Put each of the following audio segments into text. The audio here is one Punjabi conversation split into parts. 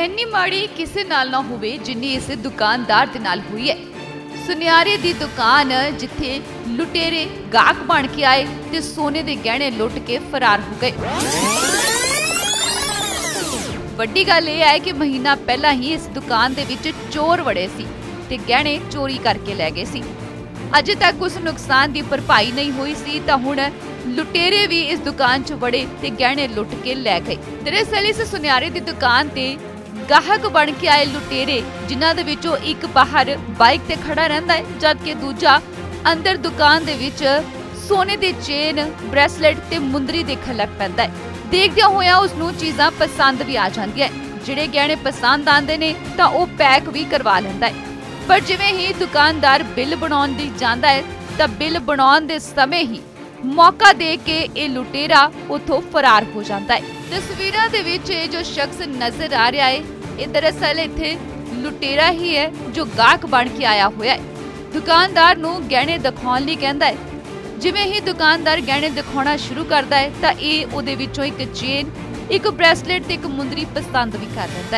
ਇੰਨੀ ਮਾੜੀ ਕਿਸੇ ਨਾਲ ਨਾ ਹੋਵੇ ਜਿੰਨੀ ਇਸ ਦੁਕਾਨਦਾਰ ਦੇ ਨਾਲ ਹੋਈ ਹੈ। ਸੁਨਿਆਰੇ ਦੀ ਦੁਕਾਨ ਜਿੱਥੇ ਲੁਟੇਰੇ ਗਾਹਕ ਬਣ ਕੇ ਆਏ ਤੇ ਸੋਨੇ ਦੇ ਗਹਿਣੇ ਲੁੱਟ ਕੇ ਫਰਾਰ ਹੋ ਗਏ। ਵੱਡੀ ਗੱਲ ਇਹ ਹੈ ਕਿ ਮਹੀਨਾ ਪਹਿਲਾਂ ਹੀ ਇਸ ਦੁਕਾਨ ਦੇ ਵਿੱਚ ਚੋਰ ਵੜੇ ਸੀ ਤੇ ਗਹਿਣੇ ਚੋਰੀ ਕਰਕੇ ਲੈ ਗਏ ਸੀ। ਅਜੇ ਤੱਕ ਉਸ ਨੁਕਸਾਨ ਦੀ ਭਰਪਾਈ ਨਹੀਂ ਹੋਈ ਸੀ ਤਾਂ ਹੁਣ ਲੁਟੇਰੇ ਵੀ ਇਸ ਦੁਕਾਨ 'ਚ ਵੜੇ ਤੇ ਗਹਿਣੇ ਲੁੱਟ ਕੇ ਲੈ ਗਏ। ਦਰਅਸਲ ਇਸ ਸੁਨਿਆਰੇ ਦੀ ਦੁਕਾਨ ਤੇ ਗਾਹਕ ਬਣ ਕੇ ਆਏ ਲੁਟੇਰੇ, ਜਿਨ੍ਹਾਂ ਦੇ ਵਿੱਚੋਂ ਇੱਕ ਬਾਹਰ ਬਾਈਕ ਤੇ ਖੜਾ ਰਹਿੰਦਾ ਹੈ ਜਦਕਿ ਦੂਜਾ ਅੰਦਰ ਦੁਕਾਨ ਦੇ ਵਿੱਚ ਸੋਨੇ ਦੇ ਚੇਨ, ਬ੍ਰੈਸਲੇਟ ਤੇ ਮੁੰਦਰੀ ਦੇਖਣ ਲੱਗ ਪੈਂਦਾ ਹੈ। ਦੇਖਦਿਆਂ ਹੋਇਆਂ ਉਸ ਨੂੰ ਚੀਜ਼ਾਂ ਪਸੰਦ ਵੀ ਆ ਜਾਂਦੀਆਂ। ਜਿਹੜੇ ਗਹਿਣੇ ਪਸੰਦ ਆਉਂਦੇ ਨੇ ਤਾਂ ਉਹ ਪੈਕ ਵੀ ਕਰਵਾ ਲੈਂਦਾ ਹੈ। ਪਰ ਜਿਵੇਂ ਹੀ ਦੁਕਾਨਦਾਰ ਬਿੱਲ ਬਣਾਉਣ ਦੀ ਜਾਂਦਾ ਹੈ ਤਾਂ ਬਿੱਲ ਬਣਾਉਣ ਦੇ ਸਮੇਂ ਹੀ ਮੌਕਾ ਦੇ ਕੇ ਇਹ ਲੁਟੇਰਾ ਉੱਥੋਂ ਫਰਾਰ ਹੋ ਜਾਂਦਾ ਹੈ। ਤਸਵੀਰਾਂ ਦੇ ਵਿੱਚ ਇਹ ਜੋ ਸ਼ਖਸ ਨਜ਼ਰ ਆ ਰਿਹਾ ਹੈ, ਇਹ ਦਰਅਸਲ ਇੱਥੇ ਲੁਟੇਰਾ ਹੀ ਹੈ ਜੋ ਗਾਹਕ ਬਣ ਕੇ ਆਇਆ ਹੋਇਆ ਹੈ। ਦੁਕਾਨਦਾਰ ਨੂੰ ਗਹਿਣੇ ਦਿਖਾਉਣ ਲਈ ਕਹਿੰਦਾ ਹੈ। ਜਿਵੇਂ ਹੀ ਦੁਕਾਨਦਾਰ ਗਹਿਣੇ ਦਿਖਾਉਣਾ ਸ਼ੁਰੂ ਕਰਦਾ ਹੈ ਤਾਂ ਇਹ ਉਹਦੇ ਵਿੱਚੋਂ ਇੱਕ ਚੇਨ, ਇੱਕ ਬ੍ਰੈਸਲੇਟ ਤੇ ਇੱਕ ਮੁੰਦਰੀ ਪਸੰਦ ਵੀ ਕਰ ਲੈਂਦਾ ਹੈ,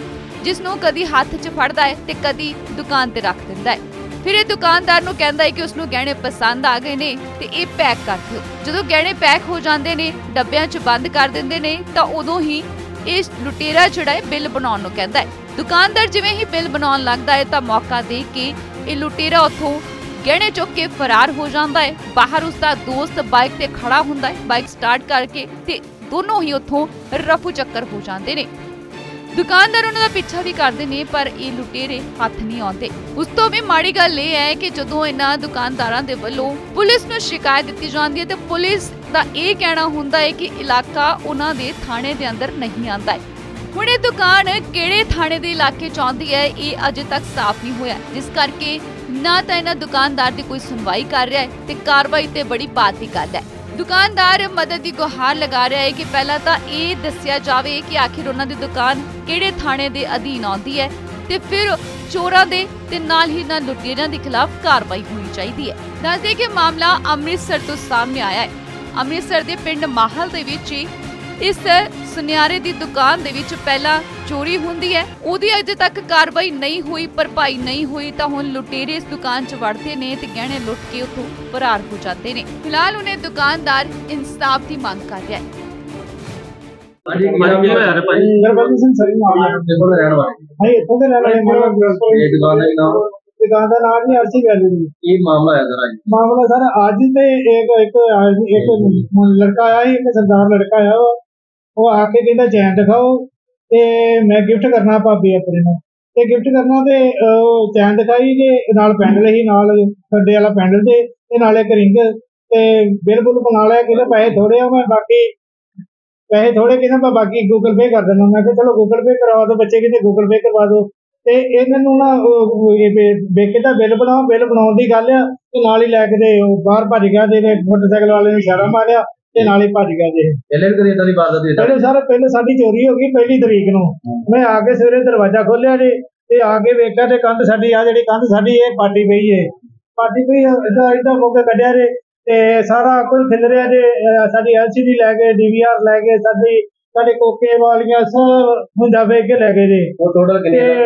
ਜਿਸ ਨੂੰ ਕਦੀ ਹੱਥ 'ਚ ਫੜਦਾ ਹੈ ਤੇ ਕਦੀ ਦੁਕਾਨ ਤੇ ਰੱਖ ਦਿੰਦਾ ਹੈ। ਫਿਰ ਇਹ ਦੁਕਾਨਦਾਰ ਨੂੰ ਕਹਿੰਦਾ ਹੈ ਕਿ ਉਸ ਨੂੰ ਗਹਿਣੇ ਪਸੰਦ ਆ ਗਏ ਨੇ ਤੇ ਇਹ ਪੈਕ ਕਰ ਦਿਓ। ਜਦੋਂ ਗਹਿਣੇ ਪੈਕ ਹੋ ਜਾਂਦੇ ਨੇ, ਡੱਬਿਆਂ 'ਚ ਬੰਦ ਕਰ ਦਿੰਦੇ ਨੇ ਤਾਂ ਉਦੋਂ ਹੀ ਇਹ ਲੁਟੇਰਾ ਜਿਹੜਾ ਹੈ ਬਿੱਲ ਬਣਾਉਣ ਨੂੰ ਕਹਿੰਦਾ ਹੈ। ਦੁਕਾਨਦਾਰ ਜਿਵੇਂ ਹੀ ਬਿੱਲ ਬਣਾਉਣ ਲੱਗਦਾ ਹੈ ਤਾਂ ਮੌਕਾ ਦੇ ਕੇ ਇਹ ਲੁਟੇਰਾ ਉੱਥੋਂ ਗਹਿਣੇ ਚੁੱਕ ਕੇ ਫਰਾਰ ਹੋ ਜਾਂਦਾ ਹੈ। ਬਾਹਰ ਉਸਦਾ ਦੋਸਤ ਬਾਈਕ ਤੇ ਖੜਾ ਹੁੰਦਾ ਹੈ, ਬਾਈਕ ਸਟਾਰਟ ਕਰਕੇ, ਤੇ ਦੋਨੋਂ ਹੀ ਉੱਥੋਂ ਰਫੂ ਚੱਕਰ ਹੋ ਜਾਂਦੇ ਨੇ। ਦੁਕਾਨਦਾਰ ਉਹਨਾਂ ਦਾ ਪਿੱਛਾ ਵੀ ਕਰਦੇ ਨੇ ਪਰ ਇਹ ਲੁਟੇਰੇ ਹੱਥ ਨਹੀਂ ਆਉਂਦੇ। ਉਸ ਤੋਂ ਵੀ ਮਾੜੀ ਗੱਲ ਇਹ ਹੈ ਕਿ ਜਦੋਂ ਇਹਨਾਂ ਦੁਕਾਨਦਾਰਾਂ ਦੇ ਵੱਲੋਂ ਪੁਲਿਸ ਨੂੰ ਸ਼ਿਕਾਇਤ ਦਿੱਤੀ ਜਾਂਦੀ ਹੈ ਤੇ ਪੁਲਿਸ ਦਾ ਇਹ ਕਹਿਣਾ ਹੁੰਦਾ ਹੈ ਕਿ ਇਲਾਕਾ ਉਹਨਾਂ ਦੇ ਥਾਣੇ ਦੇ ਅੰਦਰ ਨਹੀਂ ਆਉਂਦਾ ਹੈ। ਹੁਣ ਇਹ ਦੁਕਾਨ ਕਿਹੜੇ ਥਾਣੇ ਦੇ ਇਲਾਕੇ 'ਚ ਆਉਂਦੀ ਹੈ ਇਹ ਅਜੇ ਤੱਕ ਸਾਫ਼ ਨਹੀਂ ਹੋਇਆ, ਜਿਸ ਕਰਕੇ ਨਾ ਤਾਂ ਇਹਨਾਂ ਦੁਕਾਨਦਾਰ ਦੀ ਕੋਈ ਸੁਣਵਾਈ ਕਰ ਰਿਹਾ ਹੈ ਤੇ ਕਾਰਵਾਈ ਤੇ ਬੜੀ ਬਾਤ ਦੀ ਗੱਲ ਹੈ। ਦੁਕਾਨਦਾਰ ਮਦਦ ਦੀ ਗੁਹਾਰ ਲਗਾ ਰਿਹਾ ਹੈ ਕਿ ਪਹਿਲਾਂ ਤਾਂ ਇਹ ਦੱਸਿਆ ਜਾਵੇ ਕਿ ਆਖਿਰ ਉਹਨਾਂ ਦੀ ਦੁਕਾਨ ਕਿਹੜੇ ਥਾਣੇ ਦੇ ਅਧੀਨ ਆਉਂਦੀ ਹੈ ਤੇ ਫਿਰ ਚੋਰਾਂ ਦੇ ਤੇ ਨਾਲ ਹੀ ਨਾਲ ਲੁਟੇਰਿਆਂ ਦੇ ਖਿਲਾਫ ਕਾਰਵਾਈ ਹੋਣੀ ਚਾਹੀਦੀ ਹੈ। ਦੱਸਦੇ ਕਿ ਮਾਮਲਾ ਅੰਮ੍ਰਿਤਸਰ ਤੋਂ ਸਾਹਮਣੇ ਆਇਆ ਹੈ। ਅੰਮ੍ਰਿਤਸਰ ਦੇ ਪਿੰਡ ਮਾਹਲ ਦੇ ਵਿੱਚ ਇਸ ਸੁਨਿਆਰੇ ਦੀ ਦੁਕਾਨ ਦੇ ਵਿੱਚ ਪਹਿਲਾਂ ਚੋਰੀ ਹੁੰਦੀ ਹੈ, ਉਹਦੀ ਅਜੇ ਤੱਕ ਕਾਰਵਾਈ ਨਹੀਂ ਹੋਈ, ਭਰਪਾਈ ਨਹੀਂ ਹੋਈ ਤਾਂ ਹੁਣ ਲੁਟੇਰੇ ਇਸ ਦੁਕਾਨ 'ਚ ਵੜਦੇ ਨੇ ਤੇ ਗਹਿਣੇ ਲੁੱਟ ਕੇ ਉੱਥੋਂ ਫਰਾਰ ਹੋ ਜਾਂਦੇ ਨੇ। ਫਿਲਹਾਲ ਉਹਨੇ ਦੁਕਾਨਦਾਰ ਇਨਸਾਫ ਦੀ ਮੰਗ ਕਰ ਰਿਹਾ ਹੈ। दुकान का नाम ही अर्शी वैल्यू। ये मामला है जरा मामला सर आज से एक लड़का आया, एक सरदार लड़का आया, वो आके कहता चैन दिखाओ ते मैं गिफ्ट करना भाभी अपने नूं ते गिफ्ट करना ते चैन दिखाई ते नाल पैंडल ही नाल खड्डे वाला पैंडल ते नाल एक रिंग ते बिल बुल बना लिया। कहते पैसे थोड़े मैं बाकी पैसे थोड़े कहना मैं बाकी गूगल पे कर देना। मैं चलो गूगल पे करवा दो, बच्चे कहते गूगल पे करवा दो ਤੇ ਇਹਨਾਂ ਨੂੰ ਨਾ ਵੇਖੇ ਤਾਂ ਬਿੱਲ ਬਣਾਉਣ ਦੀ ਗੱਲ ਆ ਤੇ ਨਾਲ ਹੀ ਲੈ ਕੇ ਤੇ ਬਾਹਰ ਭੱਜ ਗਿਆ ਤੇ ਮੋਟਰਸਾਈਕਲ ਵਾਲੇ ਨੇ ਇਸ਼ਾਰਾ ਮਾਰਿਆ ਤੇ ਨਾਲ ਹੀ ਭੱਜ ਗਿਆ ਜੀ। ਪਹਿਲੇ ਕਦੀ ਇਦਾਂ ਦੀ ਵਾਰਦਾਤ ਹੋਈ? ਪਹਿਲੇ ਸਾਡੀ ਚੋਰੀ ਹੋ ਗਈ 1 ਤਰੀਕ ਨੂੰ। ਮੈਂ ਆ ਕੇ ਸਵੇਰੇ ਦਰਵਾਜ਼ਾ ਖੋਲਿਆ ਜੀ ਤੇ ਆ ਕੇ ਵੇਖਿਆ ਤੇ ਕੰਧ ਸਾਡੀ ਆ ਜਿਹੜੀ ਕੰਧ ਸਾਡੀ ਇਹ ਪਾਟੀ ਪਈ ਏਦਾਂ ਹੋ ਕੇ ਕੱਢਿਆ ਜੀ ਤੇ ਸਾਰਾ ਕੁਝ ਖਿਲ ਰਿਹਾ ਜੀ। ਸਾਡੀ LCD ਲੈ ਗਏ, DVR ਲੈ ਗਏ, ਸਾਡੇ ਕੋਕੇ ਵਾਲੀਆਂ ਸਭ ਮੁੰਡਾ ਵੇਚ ਕੇ ਲੈ ਗਏ ਜੀ। ਟੋਟਲ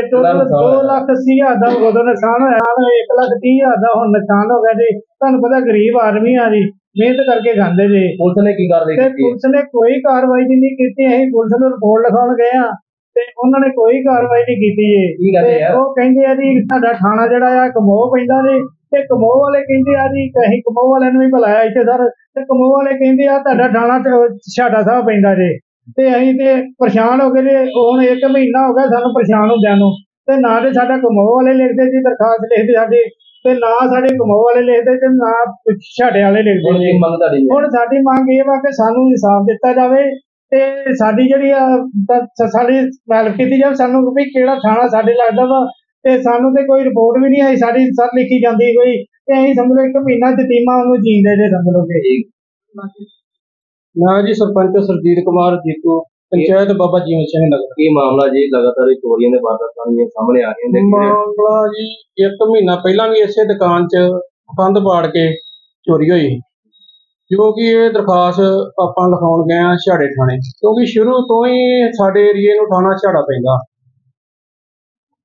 2,80,000 ਦਾ ਉਦੋਂ ਨੁਕਸਾਨ ਹੋਇਆ, 1,30,000 ਦਾ ਹੁਣ ਨੁਕਸਾਨ ਹੋ ਗਿਆ ਜੀ। ਤੁਹਾਨੂੰ ਪਤਾ ਗਰੀਬ ਆਦਮੀ ਆ ਜੀ, ਮਿਹਨਤ ਕਰਕੇ ਖਾਂਦੇ ਜੀ। ਪੁਲਿਸ ਨੇ ਕੀ ਕਾਰਵਾਈ ਕੀਤੀ? ਪੁਲਿਸ ਨੇ ਕੋਈ ਕਾਰਵਾਈ ਨਹੀਂ ਕੀਤੀ। ਅਸੀਂ ਪੁਲਿਸ ਨੂੰ ਰਿਪੋਰਟ ਲਿਖਾਉਣ ਗਏ ਆ ਤੇ ਉਹਨਾਂ ਨੇ ਕੋਈ ਕਾਰਵਾਈ ਨਹੀਂ ਕੀਤੀ ਜੀ। ਉਹ ਕਹਿੰਦੇ ਆ ਜੀ ਸਾਡਾ ਥਾਣਾ ਜਿਹੜਾ ਆ ਕਮੋਹ ਪੈਂਦਾ ਜੀ ਤੇ ਕਮੋਹ ਵਾਲੇ ਕਹਿੰਦੇ ਆ ਜੀ ਅਸੀਂ ਕਮੋਹ ਵਾਲਿਆਂ ਨੂੰ ਵੀ ਬੁਲਾਇਆ ਇੱਥੇ ਸਰ ਤੇ ਕਮੋਹ ਵਾਲੇ ਕਹਿੰਦੇ ਆ ਤੁਹਾਡਾ ਥਾਣਾ ਛਾਟਾ ਸਾਹਿਬ ਪੈਂਦਾ ਜੀ ਤੇ ਅਸੀਂ ਤੇ ਪਰੇਸ਼ਾਨ ਹੋ ਗਏ ਜੀ। ਹੁਣ 1 ਮਹੀਨਾ ਹੋ ਗਿਆ ਸਾਨੂੰ ਪਰੇਸ਼ਾਨ ਹੁੰਦਿਆਂ ਨੂੰ ਤੇ ਨਾ ਤੇ ਸਾਡਾ ਕਮੋਹ ਵਾਲੇ ਲਿਖਦੇ ਜੀ ਦਰਖਾਸਤ ਲਿਖਦੇ ਸਾਡੀ ਤੇ ਨਾ ਸਾਡੇ ਕਮੋਹ ਵਾਲੇ ਲਿਖਦੇ ਤੇ ਨਾ ਛਾਟੇ ਵਾਲੇ ਲਿਖਦੇ। ਹੁਣ ਸਾਡੀ ਮੰਗ ਇਹ ਵਾ ਕਿ ਸਾਨੂੰ ਇਨਸਾਫ ਦਿੱਤਾ ਜਾਵੇ ਤੇ ਸਾਡੀ ਜਿਹੜੀ ਸਾਡੀ ਹੈਲਪ ਕੀਤੀ ਜਾਵੇ। ਸਾਨੂੰ ਵੀ ਕਿਹੜਾ ਥਾਣਾ ਸਾਡੇ ਲੱਗਦਾ ਵਾ ਤੇ ਸਾਨੂੰ ਤੇ ਕੋਈ ਰਿਪੋਰਟ ਵੀ ਨਹੀਂ ਆਈ ਸਾਡੀ ਸਰ ਲਿਖੀ ਜਾਂਦੀ ਕੋਈ ਤੇ ਅਸੀਂ ਸਮਝ ਲਓ 1 ਮਹੀਨਾ ਜਤੀਮਾ ਉਹਨੂੰ ਜੀਂਦੇ ਜੇ ਸਮਝ ਲਓ ਕਿ। मैं जी सरपंच सरजीत कुमार जीतू पंचायत बाबा जीवन सिंह नगर। ਕੀ ਮਾਮਲਾ ਜੀ? ਲਗਾਤਾਰ ਚੋਰੀਆਂ ਦੇ ਵਾਰਦਾਤਾਂ ਸਾਹਮਣੇ ਆ ਰਹੀਆਂ ਨੇ। मामला जी 1 महीना पहला भी इसे दुकान च कंध पाड़ के चोरी हुई जो कि ये दरखास्त ਆਪਾਂ ਲਿਖਾਉਣ ਗਏ ਆ ਛਾੜੇ ਥਾਣੇ, ਕਿਉਂਕਿ ਸ਼ੁਰੂ ਤੋਂ ਹੀ ਸਾਡੇ ਏਰੀਏ ਨੂੰ ਥਾਣਾ ਛਾੜਾ ਪੈਂਦਾ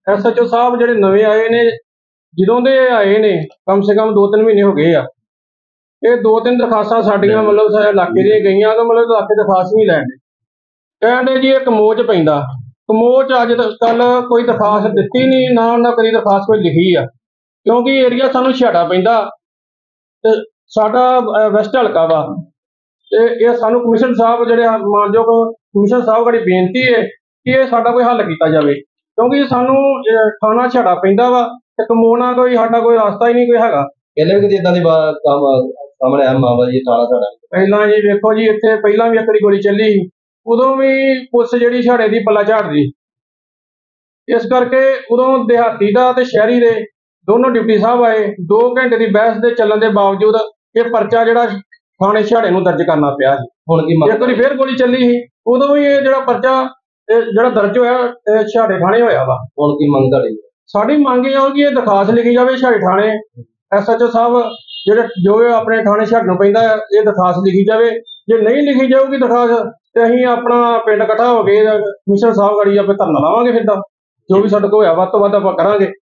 SHO ਸਾਹਿਬ ਜਿਹੜੇ ਨਵੇਂ ਆਏ ਨੇ, ਜਦੋਂ ਦੇ ਆਏ ਨੇ ਕਮ ਸੇ ਕਮ 2-3 ਮਹੀਨੇ ਹੋ ਗਏ ਆ। ਇਹ 2-3 ਦਰਖਾਸਤਾਂ ਸਾਡੀਆਂ ਮਤਲਬ ਸਾਡੇ ਇਲਾਕੇ ਦੀਆਂ ਗਈਆਂ ਤਾਂ ਮਤਲਬ ਇਲਾਕੇ ਦਰਖਾਸਤ ਨਹੀਂ ਲੈਣ ਦੇ, ਕਹਿੰਦੇ ਜੀ ਇਹ ਕਮੋਹ 'ਚ ਪੈਂਦਾ। ਕਮੋਹ 'ਚ ਅੱਜ ਕੱਲ ਕੋਈ ਦਰਖਾਸਤ ਦਿੱਤੀ ਨਹੀਂ, ਨਾ ਉਹਨਾਂ ਕਦੀ ਦਰਖਾਸਤ ਕੋਈ ਲਿਖੀ ਆ, ਕਿਉਂਕਿ ਏਰੀਆ ਸਾਨੂੰ ਛਾੜਾ ਪੈਂਦਾ ਤੇ ਸਾਡਾ ਵੈਸਟ ਹਲਕਾ ਵਾ। ਤੇ ਇਹ ਸਾਨੂੰ ਕਮਿਸ਼ਨ ਸਾਹਿਬ ਜਿਹੜੇ ਮਾਨਯੋਗ ਕਮਿਸ਼ਨ ਸਾਹਿਬ ਕੋਲ ਬੇਨਤੀ ਹੈ ਕਿ ਇਹ ਸਾਡਾ ਕੋਈ ਹੱਲ ਕੀਤਾ ਜਾਵੇ, ਕਿਉਂਕਿ ਸਾਨੂੰ ਥਾਣਾ ਛਾੜਾ ਪੈਂਦਾ ਵਾ ਤੇ ਕਮੋਹ ਨਾਲ ਕੋਈ ਸਾਡਾ ਕੋਈ ਰਸਤਾ ਹੀ ਨਹੀਂ ਕੋਈ ਹੈਗਾ। ਪਹਿਲੇ ਵੀ ਇਦਾਂ ਦੀ ਕੰਮ ਸਾਹਮਣੇ ਆਇਆ ਮਾਮਲਾ ਜੀ ਥਾਣਾ ਸਾਡਾ? ਪਹਿਲਾਂ ਜੀ ਵੇਖੋ ਜੀ, ਇੱਥੇ ਪਹਿਲਾਂ ਵੀ ਇੱਕ ਵਾਰੀ ਗੋਲੀ ਚੱਲੀ ਸੀ, ਉਦੋਂ ਵੀ ਪੁਲਿਸ ਜਿਹੜੀ ਛਾੜੇ ਦੀ ਪੱਲਾ ਝਾੜਦੀ, ਇਸ ਕਰਕੇ ਉਦੋਂ ਦਿਹਾਤੀ ਦਾ ਤੇ ਸ਼ਹਿਰੀ ਦੇ ਦੋਨੋਂ ਡਿਪਟੀ ਸਾਹਿਬ ਆਏ। 2 ਘੰਟੇ ਦੀ ਬਹਿਸ ਦੇ ਚੱਲਣ ਦੇ ਬਾਵਜੂਦ ਇਹ ਪਰਚਾ ਜਿਹੜਾ ਥਾਣੇ ਛਾੜੇ ਨੂੰ ਦਰਜ ਕਰਨਾ ਪਿਆ ਸੀ। ਹੁਣ ਕੀ ਇੱਕ ਵਾਰੀ ਫੇਰ ਗੋਲੀ ਚੱਲੀ ਸੀ, ਉਦੋਂ ਵੀ ਇਹ ਜਿਹੜਾ ਪਰਚਾ ਜਿਹੜਾ ਦਰਜ ਹੋਇਆ ਇਹ ਛਾੜੇ ਥਾਣੇ ਹੋਇਆ ਵਾ। ਹੁਣ ਕੀ ਮੰਗ ਤੁਹਾਡੀ? ਸਾਡੀ ਮੰਗ ਇਹ ਆ ਕਿ ਇਹ ਦਰਖਾਸਤ ਲਿਖੀ ਜਾਵੇ ਛਾੜੇ ਥਾਣੇ, SHO ਸਾਹਿਬ ਜਿਹੜੇ ਜੋ ਆਪਣੇ ਥਾਣੇ ਛਾੜੇ ਨੂੰ ਪੈਂਦਾ ਇਹ ਦਰਖਾਸਤ ਲਿਖੀ ਜਾਵੇ। ਜੇ ਨਹੀਂ ਲਿਖੀ ਜਾਊਗੀ ਦਰਖਾਸਤ ਤੇ ਅਸੀਂ ਆਪਣਾ ਪਿੰਡ ਇਕੱਠਾ ਹੋ ਕੇ ਕਮਿਸ਼ਨਰ ਸਾਹਿਬ ਗਾੜੀ ਆਪੇ ਧਰਨਾ ਲਾਵਾਂਗੇ। ਫਿਰ ਤਾਂ ਜੋ ਵੀ ਸਾਡੇ ਕੋਲ ਹੋਇਆ ਵੱਧ ਤੋਂ ਵੱਧ ਆਪਾਂ ਕਰਾਂਗੇ।